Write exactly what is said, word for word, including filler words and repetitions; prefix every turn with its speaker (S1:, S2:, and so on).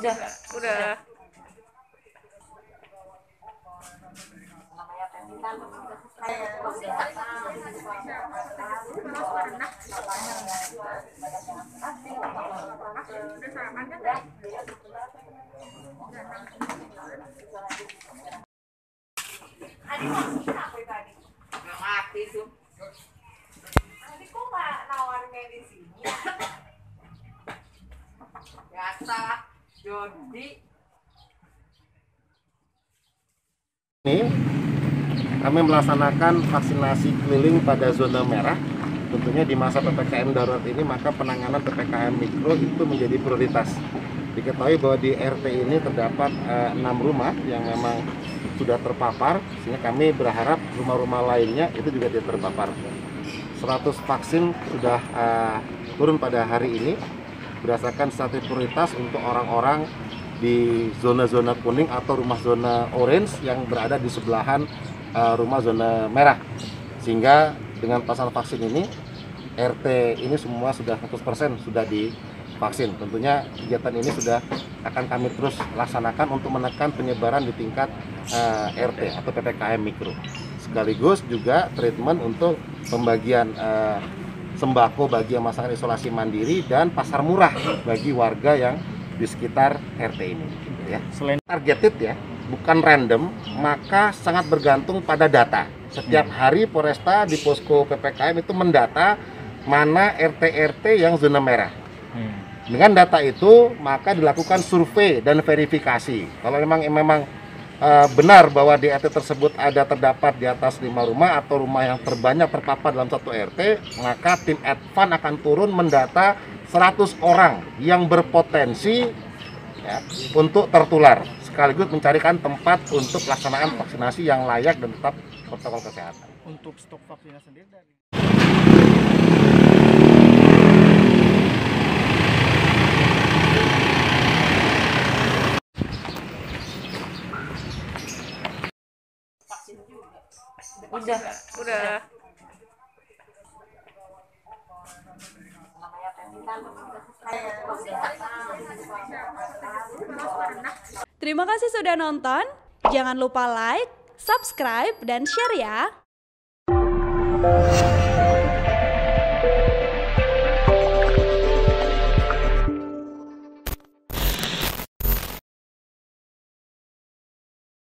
S1: Udah, udah.
S2: Mati tuh. Tadi kok nggak nawarnya di sini? Biasa, Jody.
S3: Ini kami melaksanakan vaksinasi keliling pada zona merah. Tentunya di masa P P K M darurat ini maka penanganan P P K M mikro itu menjadi prioritas. Diketahui bahwa di R T ini terdapat eh, enam rumah yang memang sudah terpapar, sehingga kami berharap rumah-rumah lainnya itu juga tidak terpapar. seratus vaksin sudah eh, turun pada hari ini berdasarkan strategi prioritas untuk orang-orang di zona-zona kuning atau rumah zona orange yang berada di sebelahan uh, rumah zona merah, sehingga dengan pasal vaksin ini R T ini semua sudah seratus persen sudah divaksin. Tentunya kegiatan ini sudah akan kami terus laksanakan untuk menekan penyebaran di tingkat uh, R T atau P P K M mikro, sekaligus juga treatment untuk pembagian uh, sembako bagi yang masyarakat isolasi mandiri dan pasar murah bagi warga yang di sekitar R T ini, ya. Selain targeted ya, bukan random, maka sangat bergantung pada data. Setiap hari Polresta di posko P P K M itu mendata mana R T R T yang zona merah. Dengan data itu maka dilakukan survei dan verifikasi. Kalau memang memang uh, benar bahwa di R T tersebut ada terdapat di atas lima rumah atau rumah yang terbanyak terpapar dalam satu R T, maka tim advan akan turun mendata seratus orang yang berpotensi ya, untuk tertular, sekaligus mencarikan tempat untuk pelaksanaan vaksinasi yang layak dan tetap protokol kesehatan.
S4: Untuk stok vaksinnya sendiri dari
S1: Udah, udah.
S5: Terima kasih sudah nonton. Jangan lupa like, subscribe, dan share ya.